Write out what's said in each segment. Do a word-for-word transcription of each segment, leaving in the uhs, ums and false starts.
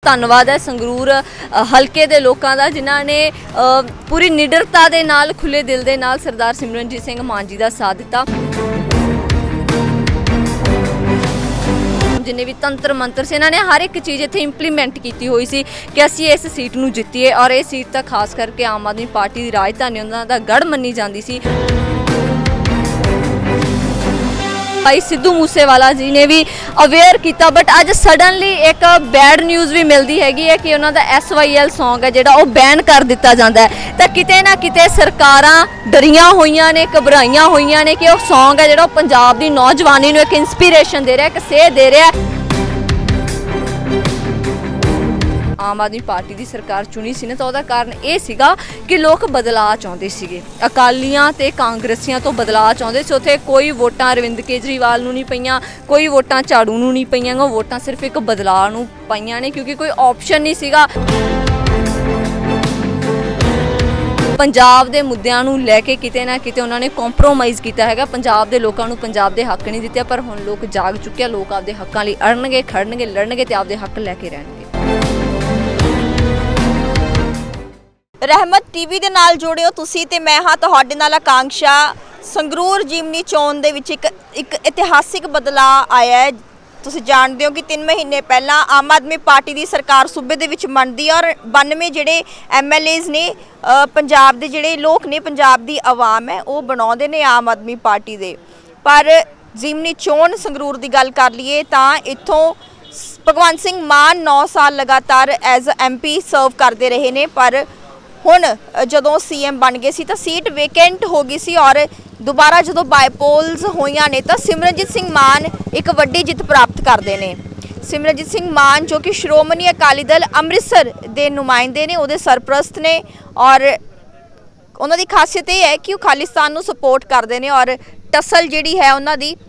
धन्नवाद है संगरूर हलके दे लोकां दा जिन्हां ने पूरी निडरता दे नाल खुले दिल दे नाल सरदार सिमरनजीत सिंह मान जी दा साथ दिता। जिन्हें भी तंत्र मंत्र से इन्होंने हर एक चीज़ इत्थे इंप्लीमेंट की हुई सी कि असीं इस सीट नूं जित्तीए और ये सीट तो खास करके आम आदमी पार्टी की राजधानी उन्हां दा गढ़ मन्नी जाती सी। भाई सिद्धू मूसेवाला जी ने भी अवेयर किया बट अज सडनली एक बैड न्यूज़ भी मिलती हैगी है कि उन्हों का एस वाई एल सॉन्ग है जोड़ा बैन कर दिता जाता है। तो किते ना किते सरकारां डरियां होईयां ने घबराइयां होईयां ने कि वह सॉन्ग है जोड़ा पंजाब की नौजवानी नूं एक इंस्पीरेशन दे रहा है, एक सेह दे रहा है। आम आदमी पार्टी की सरकार चुनी सी ना तो उसका कारण ये सीगा कि लोग बदलाव चाहते थे, अकालियां ते कांग्रेसियां तो बदलाव चाहते थे। उत्थे कोई वोटां अरविंद केजरीवाल नूं नहीं पईयां, कोई वोटां झाड़ू नूं नहीं पईयां, वोटां सिर्फ एक बदलाव नूं पईयां ने क्योंकि कोई ऑप्शन नहीं सीगा। पंजाब दे मुद्दिआं नूं लैके किते ना किते उन्होंने कॉम्प्रोमाइज़ किया है। पंजाब दे लोकां नूं पंजाब दे हक नहीं दिते पर हुण लोग जाग चुके, लोग आपदे हक्कां लई अड़नगे, खड़नगे, लड़नगे ते आपदे हक लैके रहणगे। रहमत टीवी दे नाल जुड़िओ तुसीं ते मैं हाँ तुहाडे नाल आकांक्षा। संगरूर जिमनी चोण दे विच एक एक इतिहासिक बदलाव आया है। तुसीं जानते हो कि तीन महीने पहला आम आदमी पार्टी की सरकार सूबे दे विच बनदी और बानवे जिहड़े एम एल एज़ ने पंजाब दे जिहड़े लोग ने पंजाब की आवाम है वो बनाउंदे ने आम आदमी पार्टी दे। पर जिमनी चोण संगरूर की गल कर लीए तां इत्थों भगवंत सिंह मान नौ साल लगातार एज एम पी सर्व करते रहे ने पर हुण जदों सी एम बन गए सी तो सीट वेकेंट हो गई सी और दोबारा जो बायपोल्स होईयां ने तो सिमरनजीत सिंह मान एक वड्डी जित प्राप्त करते हैं। सिमरनजीत सिंह मान जो कि श्रोमणी अकाली दल अमृतसर के नुमाइंदे ने, उहदे सरप्रस्त ने और उन्हां दी खासियत यह है कि वो खालिस्तान नूं सपोर्ट करते हैं और टसल जिहड़ी है उन्हां दी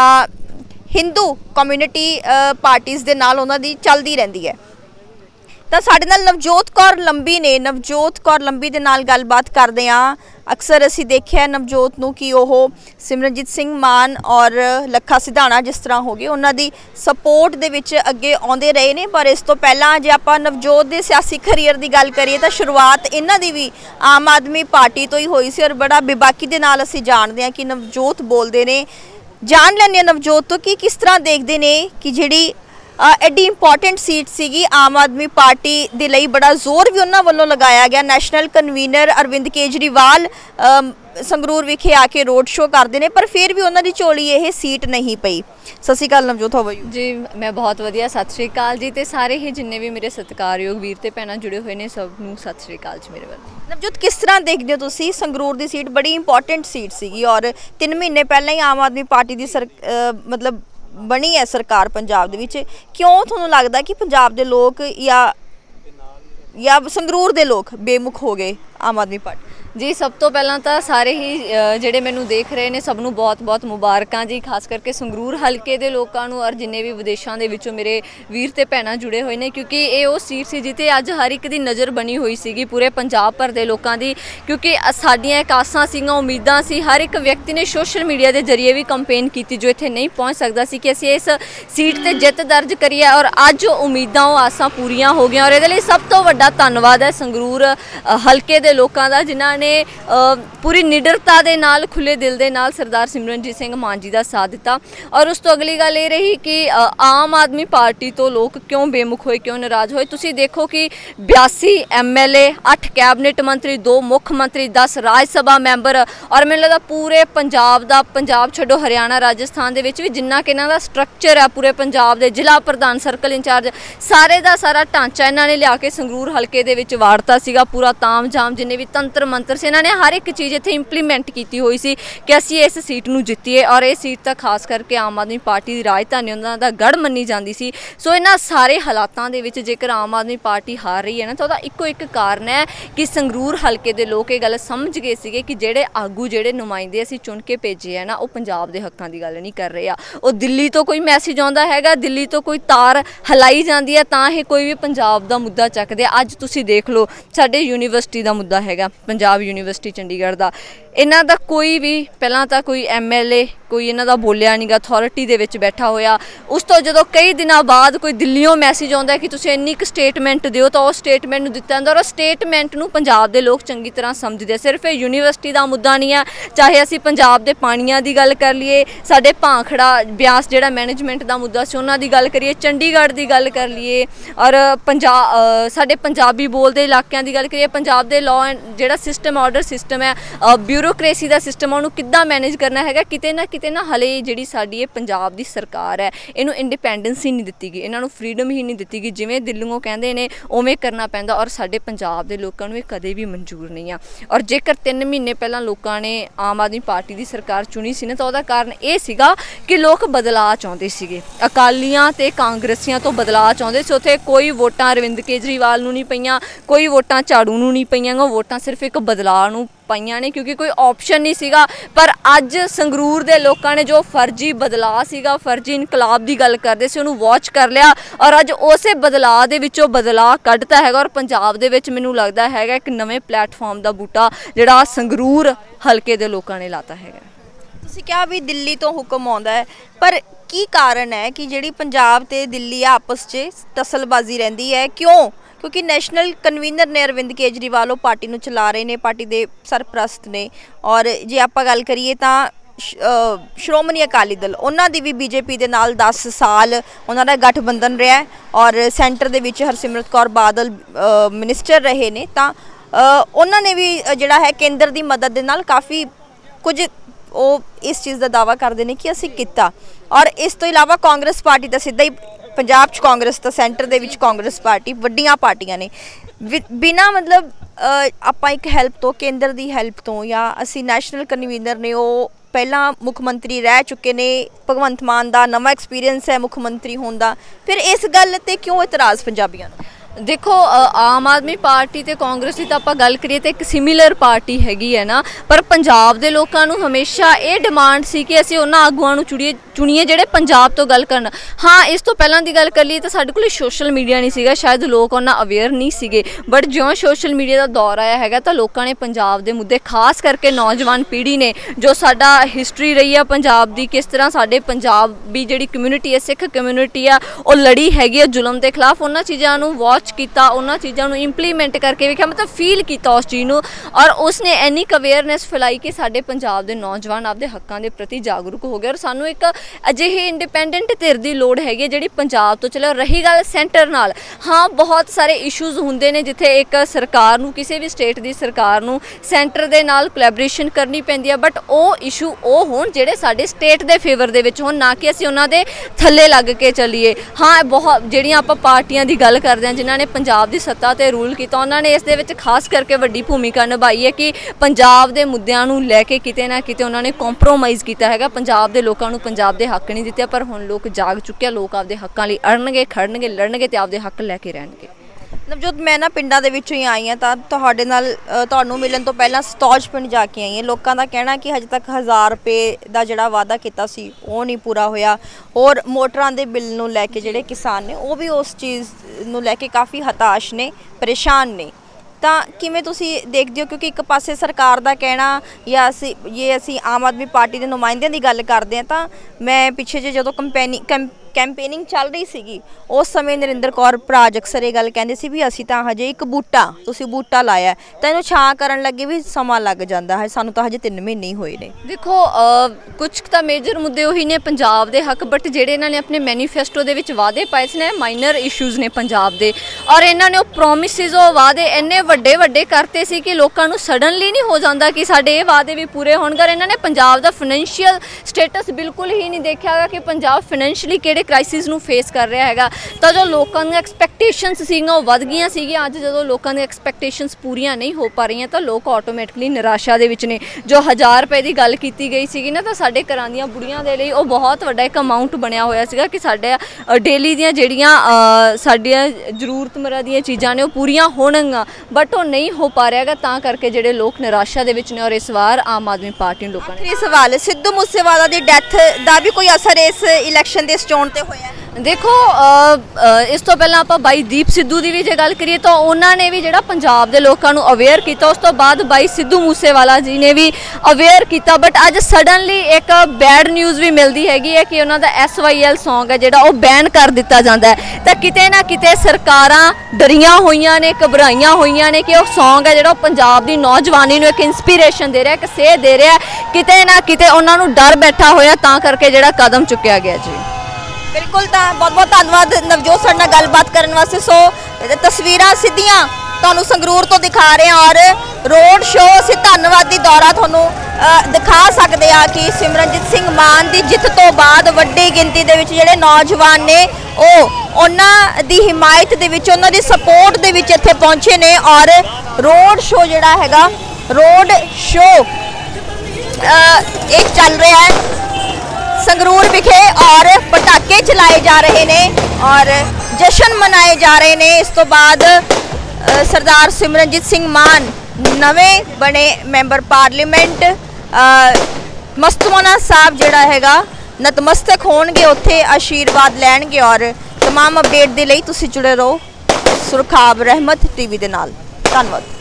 हिंदू कम्यूनिटी पार्टीज़ दे नाल उन्हां दी चलदी रहिंदी है। तो साडे नाल नवजोत कौर लंबी ने, नवजोत कौर लंबी दे नाल गलबात करदे आ। अक्सर असीं देखिआ नवजोत नूं कि ओह सिमरनजीत सिंह मान और लखा सिधाणा जिस तरह हो गए उन्हां दी सपोर्ट दे विच अगे आउंदे रहे ने। पर इस तो पहलां जे आपां नवजोत दे सियासी करियर की गल करिए तो शुरुआत इन्हां दी भी आम आदमी पार्टी तो ही हुई सी और बड़ा बेबाकी दे नाल असीं जाणदे हां कि नवजोत बोलदे ने। जान लैंदे नवजोत तो कि किस तरह देखते हैं कि जिहड़ी एडी इंपॉर्टेंट सीट सीगी आम आदमी पार्टी दे लई बड़ा जोर भी उन्हां वल्लों लगाया गया। नैशनल कन्वीनर अरविंद केजरीवाल संगरूर विखे आके रोड शो करते हैं पर फिर भी उन्हां दी झोली ये सीट नहीं पई। Sat Shri Akal Navjot, how are you? जी मैं बहुत वधिया, सत श्री अकाल जी। ते सारे ही जिन्ने भी मेरे सत्कारयोग वीर ते भैणां जुड़े हुए ने सब नूं सत श्री अकाल जी मेरे वाल। नवजोत किस तरह देखते हो तुसीं संगरूर की सीट बड़ी इंपॉर्टेंट सीट सीगी और तीन महीने पहले ही आम आदमी पार्टी की सर मतलब बनी है सरकार पंजाब दे विच, क्यों तुहानूं लगदा कि पंजाब दे लोग या या संगरूर दे लोग बेमुख हो गए आम आदमी पार्टी? जी सब तो पहला तो सारे ही ਜਿਹੜੇ ਮੈਨੂੰ देख रहे हैं सबनों बहुत बहुत मुबारकां जी, खास करके संगरूर हल्के के लोगों को और जिन्हें भी विदेशों के विचों मेरे वीर ते भैणां जुड़े हुए हैं क्योंकि ये वो सीट सी जिते अज हर एक की नज़र बनी हुई सी पूरे पंजाब भर के लोगों की। क्योंकि साडियां एक आसां सीगां, उम्मीदां सी, हर एक व्यक्ति ने सोशल मीडिया के जरिए भी कंपेन की जो इत्थे नहीं पहुँच सकता सी कि असीं इस सीट ते जित दर्ज करिए और अज उम्मीदां वो आसां पूरियां हो गई और ये सब तो वड्डा धन्नवाद है संगरूर हल्के के लोगों का जिन्हां ने पूरी निडरता दे नाल खुले दिल दे नाल सरदार सिमरनजीत सिंह मान जी का साथ दिता। और उस तो अगली गल ये रही कि आम आदमी पार्टी तो लोग क्यों बेमुख होए, क्यों नाराज़ होए। तुसीं देखो कि बयासी एम एल ए, अठ कैबिनेट मंत्री, दो मुख मंत्री, दस राज सभा मैंबर और मैनूं लगदा पूरे पंजाब का, पंजाब छड्डो हरियाणा राजस्थान दे विच भी जिन्ना कि इन्हां दा स्ट्रक्चर है पूरे पंजाब दे जिला प्रधान, सर्कल इंचार्ज, सारे का सारा ढांचा इन्हां ने लिया के संगरूर हल्के दे विच वाड़ता सीगा। पूरा ताम जाम जिन्ने भी तंत्र मंत्र से इन्हां ने हर एक चीज़ इत्थे इंप्लीमेंट की हुई सी कि असीं इस सीट नूं जित्तीए और ये सीट तो खास करके आम आदमी पार्टी की राजधानी उन्हां दा गढ़ मन्नी जाती सी। सो इन्हां सारे हालातों के विच जेकर आम आदमी पार्टी हार रही है ना तो उसदा इक्को एक कारण है कि संगरूर हल्के के लोग ये गल समझ गए सीगे कि जिहड़े आगू जिहड़े नुमाइंदे असीं चुन के भेजे है ना वो पंजाब के हक्कां दी गल नहीं कर रहे आ। वो दिल्ली तो कोई मैसेज आउंदा हैगा, दिल्ली तो कोई तार हिलाई जाती है तां ही कोई भी पंजाब का मुद्दा चक सकते। अज तुसीं देख लो साडे यूनीवर्सिटी का मुद्दा हैगा, पंजाब यूनीवर्सिटी चंडीगढ़ का, इन्हां दा कोई भी पहलां तां कोई एम एल ए कोई इन्हां दा बोलिया नहीं गा अथॉरिटी दे विच बैठा होया। उस तो जदों कई दिनों बाद कोई दिल्लियों मैसेज आउंदा कि तुसीं इन्नी क स्टेटमेंट दिओ तो उस स्टेटमेंट नूं दित्ता जांदा और स्टेटमेंट नूं पंजाब दे लोग चंगी तरह समझदे। सिर्फ ये यूनीवर्सिटी का मुद्दा नहीं है, चाहे असीं पंजाब दे पाणीआं दी गल कर लीए, साडे भांखड़ा ब्यास जिहड़ा मैनेजमेंट का मुद्दा सी उन्हां दी गल करिए, चंडीगढ़ की गल कर लीए और पंजाब साडे पंजाबी बोलदे इलाकिਆਂ की गल करिए, पंजाब दे लॉ एंड जिहड़ा सिस्टम ऑर्डर सिस्टम है, ब्यूरोक्रेसी का सिस्टम उहनूं किद्दां मैनेज करना है, किते ना किते ना हले जिहड़ी साडी ये पंजाब दी सरकार है इहनूं इंडिपेंडेंस ही नहीं दित्ती गई, इन्हां नूं फ्रीडम ही नहीं दित्ती गई, जिवें दिल्लियों कहंदे ने उवें करना पैंदा और साडे पंजाब दे लोकां नूं कदे भी मंजूर नहीं आ। और जेकर तीन महीने पहलां लोकां ने आम आदमी पार्टी की सरकार चुनी सी ना तो उहदा कारण ये सीगा कि लोग बदलाव चाहुंदे सीगे, अकालियां ते कांग्रेसियां तो बदलाव चाहुंदे सी। उत्थे कोई वोटां अरविंद केजरीवाल नूं नहीं पईयां, कोई वोटां झाड़ू नूं नहीं पईयां, वोटां सिर्फ एक बदलाव नूं पाइयां ने क्योंकि कोई ऑप्शन नहीं सीगा। पर अज संगरूर दे लोकां ने जो फर्जी बदलाव सीगा, फर्जी इनकलाब की गल करदे सी, उहनूं वॉच कर लिया और अज उसे बदलाव दे विचों बदलाव कढ़ता है और पंजाब दे विच मैनूं लगदा हैगा एक नवें प्लेटफॉर्म का बूटा जिहड़ा संगरूर हलके दे लोकां ने लाता हैगा। तुसीं कहा भी दिल्ली तो हुक्म आउंदा है, पर की कारण है कि जिहड़ी पंजाब ते दिल्ली आपस च टसलबाजी रहिंदी है, क्यों? क्योंकि नैशनल कन्वीनर ने अरविंद केजरीवाल पार्टी नूं चला रहे ने, पार्टी के सरप्रस्त ने, और जे आपां गल करिए तां श्रोमणी अकाली दल उन्हां दी भी बीजेपी दे नाल दस साल उन्हां दा गठबंधन रहा है और सेंटर दे विच हरसिमरत कौर बादल मिनिस्टर रहे ने, तां उन्हां ने भी जिहड़ा है केंद्र की मदद दे नाल काफ़ी कुछ वो इस चीज़ का दावा करते हैं कि असीं कीता। और इस तो इलावा कांग्रेस पार्टी तो सीधा ही पंजाब च कांग्रेस तो सेंटर दे विच कांग्रेस पार्टी वड्डियां पार्टियां ने, बिना मतलब आपां एक हैल्प तो केंद्र की हैल्प तो या असीं नैशनल कन्वीनर ने वो पहला मुख्यमंत्री रह चुके ने, भगवंत मान का नवा एक्सपीरियंस है मुख्यमंत्री होने का, फिर इस गल ते क्यों इतराज़ पंजाबियों का? देखो आम आदमी पार्टी ते कांग्रेस की तो आप गल करिए तो एक सिमिलर पार्टी हैगी है ना, पर पंजाब दे लोकां नूं हमेशा ये डिमांड सी कि असीं उन्हां आगूआं नूं चुणीए चुणीए जिहड़े पंजाब तो गल करन। हाँ, इस तो पहलां दी गल कर लीए तो साडे कोल सोशल मीडिया नहीं सीगा, शायद लोग उन्हां अवेयर नहीं सीगे, बट जिउं सोशल मीडिया का दौर आया हैगा तो लोकां ने पंजाब दे मुद्दे खास करके नौजवान पीढ़ी ने जो साडा हिस्टरी रही है पंजाब दी, किस तरह साडे पंजाबी जिहड़ी कम्यूनिटी है सिख कम्यूनिटी आ वो लड़ी हैगी है जुल्म के खिलाफ, उन्हां चीज़ां नूं वॉच किया, उन्होंने चीज़ों को इंप्लीमेंट करके वेखिया, मतलब फील किया उस चीज़ को, और उसने इन्नी क अवेयरनैस फैलाई कि साडे पंजाब के नौजवान आपदे हकों के प्रति जागरूक हो गए और सानू एक अजिही इंडिपेंडेंट धिर की लोड़ हैगी जिहड़ी पंजाब तो चले। रही गल सेंटर नाल, हाँ बहुत सारे इशूज़ हुंदे ने जिथे एक सरकार नूं किसी भी स्टेट की सरकार नूं सेंटर दे नाल कोलैबोरेशन करनी पैंदी है, बट वो इशू वो होण जिहड़े साडे स्टेट के फेवर दे विच होण, ना कि असीं उन्हां दे थल्ले लग के चलीए। हाँ, बहुत जिहड़ियां आपां पार्टियां की गल करदे हां जिन्हां ने पंजाब की सत्ता ते रूल किया, उन्होंने इस दे विच खास करके वड्डी भूमिका निभाई है कि पंजाब के मुद्दों नूं लैके किते ना किते उन्होंने कॉम्प्रोमाइज़ किया हैगा, पंजाब के लोगों नूं पंजाब के हक नहीं दिते, पर हुण लोग जाग चुके, लोग आपदे हकों लई अड़नगे खड़नगे लड़नगे ते आपदे हक लैके रहणगे। मतलब जो मैं ना पिंडां दे विचों ही आई हाँ तां तुहाडे नाल तुहानूं मिलण तो पहलां सतौज पिंड जाके आई हाँ, लोगों का कहना कि हजे तक हज़ार रुपये का जिहड़ा वादा किया सी वो नहीं पूरा होया, और मोटरां दे बिल नूं लैके जिहड़े किसान ने वो भी उस चीज़ नूं लैके काफ़ी हताश ने, परेशान ने, तां किवें तुसीं देखदे हो? क्योंकि एक पासे सरकार का कहना या असी ये असी आम आदमी पार्टी के नुमाइंदियां की गल करते हैं, तां मैं पिछे जे जदों कंपेनिंग कैं कैंपेनिंग चल रही सी उस समय नरिंदर कौर भराज अक्सर ये गल कहंदे सी भी असी तां हजे एक बूटा तुसीं बूटा लाया तां इहनूं छां करन लगे भी समा लग जांदा है, सानूं तां हजे तीन महीने ही होए ने। देखो कुछ तां मेजर मुद्दे उही ने पंजाब दे हक, बट जिहड़े इन्हां ने अपने मैनीफेस्टो दे विच वादे पाए सी ने माइनर इशूज़ ने पंजाब दे, और इन्हां ने वो प्रोमिसिस वो वादे इन्ने वड्डे वड्डे करते सी कि लोकां नूं सडनली नहीं हो जांदा कि साडे ये वादे भी पूरे होणगे। इन्हां ने पंजाब दा फाइनैंशियल स्टेटस बिल्कुल ही नहीं देखिया कि पंजाब फाइनैंशियली किहड़े क्राइसिस नूं फेस कर रहा हैगा, तो जो लोगों दी एक्सपैक्टेशनस सीगियां वो वध गईयां सीगियां। अज जो लोगों दी एक्सपैक्टेशनस पूरीआं नहीं हो पा रही तो लोग ऑटोमैटिकली निराशा दे विच ने। जो हज़ार रुपए की गल की गई सी ना, तो साडे घरां दीयां बुढ़ियां दे लई वो बहुत वड्डा एक अमाउंट बनया होया सीगा कि साडे डेली दीयां जिहड़ियां साडीआं जरूरतमंद दीयां चीज़ां ने वो पूरीआं होणगीआं, बट वो नहीं हो पा रहा, तां करके जिहड़े लोग निराशा दे विच ने। और इस वार आम आदमी पार्टी लोगों ने सवाल सिद्धू मूसेवाला की डैथ का भी कोई असर इस इलैक्शन के चोण ਤੇ ਹੋਇਆ? ਦੇਖੋ ਅ, ਅ, ਇਸ ਤੋਂ ਪਹਿਲਾਂ ਆਪਾਂ ਬਾਈ ਦੀਪ ਸਿੱਧੂ ਦੀ ਵੀ ਜੇ ਗੱਲ ਕਰੀਏ ਤਾਂ ਉਹਨਾਂ ਨੇ ਵੀ ਜਿਹੜਾ ਪੰਜਾਬ ਦੇ ਲੋਕਾਂ ਨੂੰ ਅਵੇਅਰ ਕੀਤਾ। ਉਸ ਤੋਂ ਬਾਅਦ ਬਾਈ ਸਿੱਧੂ ਮੂਸੇਵਾਲਾ ਜੀ ਨੇ ਵੀ ਅਵੇਅਰ ਕੀਤਾ। ਬਟ ਅੱਜ ਸਡਨਲੀ ਇੱਕ ਬੈਡ ਨਿਊਜ਼ ਵੀ ਮਿਲਦੀ ਹੈਗੀ ਹੈ ਕਿ ਉਹਨਾਂ ਦਾ ਐਸ ਵਾਈ ਐਲ ਸੌਂਗ ਹੈ ਜਿਹੜਾ ਉਹ ਬੈਨ ਕਰ ਦਿੱਤਾ ਜਾਂਦਾ ਹੈ। ਤਾਂ ਕਿਤੇ ਨਾ ਕਿਤੇ ਸਰਕਾਰਾਂ ਡਰੀਆਂ ਹੋਈਆਂ ਨੇ, ਘਬਰਾਈਆਂ ਹੋਈਆਂ ਨੇ ਕਿ ਉਹ ਸੌਂਗ ਹੈ ਜਿਹੜਾ ਉਹ ਪੰਜਾਬ ਦੀ ਨੌਜਵਾਨੀ ਨੂੰ ਇੱਕ ਇੰਸਪੀਰੇਸ਼ਨ ਦੇ ਰਿਹਾ, ਇੱਕ ਸੇਧ ਦੇ ਰਿਹਾ। ਕਿਤੇ ਨਾ ਕਿਤੇ ਉਹਨਾਂ ਨੂੰ ਡਰ ਬੈਠਾ ਹੋਇਆ, ਤਾਂ ਕਰਕੇ ਜਿਹੜਾ ਕਦਮ ਚੁੱਕਿਆ ਗਿਆ ਜੀ। ਬਿਲਕੁਲ, ਤਾਂ ਬਹੁਤ ਬਹੁਤ ਧੰਨਵਾਦ ਨਵਜੋਤ ਸਾਡੇ ਨਾਲ ਗੱਲਬਾਤ ਕਰਨ ਵਾਸਤੇ। ਸੋ ਇਹ ਤਸਵੀਰਾਂ ਸਿੱਧੀਆਂ ਤੁਹਾਨੂੰ ਸੰਗਰੂਰ ਤੋਂ ਦਿਖਾ ਰਹੇ ਹਾਂ ਔਰ ਰੋਡ ਸ਼ੋਅ ਅਸੀਂ ਧੰਨਵਾਦੀ ਦੌਰਾ ਤੁਹਾਨੂੰ ਅ, ਦਿਖਾ ਸਕਦੇ ਆ ਕਿ ਸਿਮਰਨਜੀਤ ਸਿੰਘ ਮਾਨ ਦੀ ਜਿੱਤ ਤੋਂ ਬਾਅਦ ਵੱਡੀ ਗਿਣਤੀ ਦੇ ਵਿੱਚ ਜਿਹੜੇ ਨੌਜਵਾਨ ਨੇ ਉਹ ਉਹਨਾਂ ਦੀ ਹਿਮਾਇਤ ਦੇ ਵਿੱਚ, ਉਹਨਾਂ ਦੀ ਸਪੋਰਟ ਦੇ ਵਿੱਚ ਇੱਥੇ ਪਹੁੰਚੇ ਨੇ ਔਰ ਰੋਡ ਸ਼ੋਅ ਜਿਹੜਾ ਹੈਗਾ ਰੋਡ ਸ਼ੋਅ ਇਹ ਚੱਲ ਰਿਹਾ ਹੈ संगरूर विखे और पटाखे चलाए जा रहे ने और जश्न मनाए जा रहे ने। इस तो बाद सरदार सिमरनजीत सिंह मान नवें बने मैंबर पार्लीमेंट मस्तवाना साहब जिहड़ा हैगा नतमस्तक होणगे, उत्थे आशीर्वाद लैणगे और तमाम अपडेट दे लई तुसीं जुड़े रहो सुरखाब रहमत टीवी दे नाल। धन्नवाद।